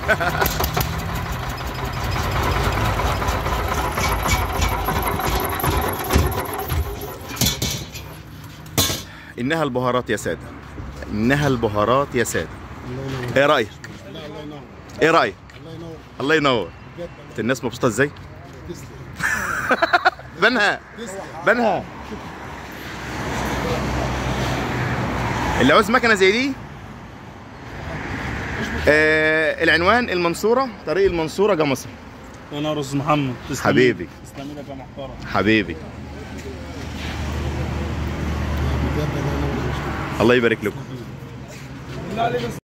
انها البهارات يا ساده، انها البهارات يا ساده. ايه رايك؟ ايه رايك؟ الله ينور. انت الناس مبسوطه ازاي؟ بنها بنها. اللي عاوز مكنه زي دي العنوان المنصوره، طريق المنصوره جمصة. انا رز محمد. حبيبي تسلم لك يا محترم حبيبي. الله يبارك لكم.